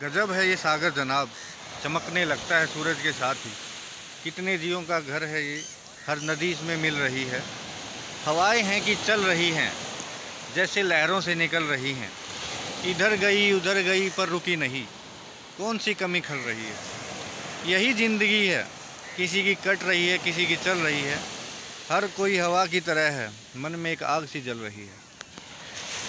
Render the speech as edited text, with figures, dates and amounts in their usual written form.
गजब है ये सागर जनाब, चमकने लगता है सूरज के साथ ही। कितने जीवों का घर है ये, हर नदी इसमें मिल रही है। हवाएं हैं कि चल रही हैं, जैसे लहरों से निकल रही हैं। इधर गई उधर गई पर रुकी नहीं, कौन सी कमी खल रही है। यही ज़िंदगी है, किसी की कट रही है किसी की चल रही है। हर कोई हवा की तरह है, मन में एक आग सी जल रही है।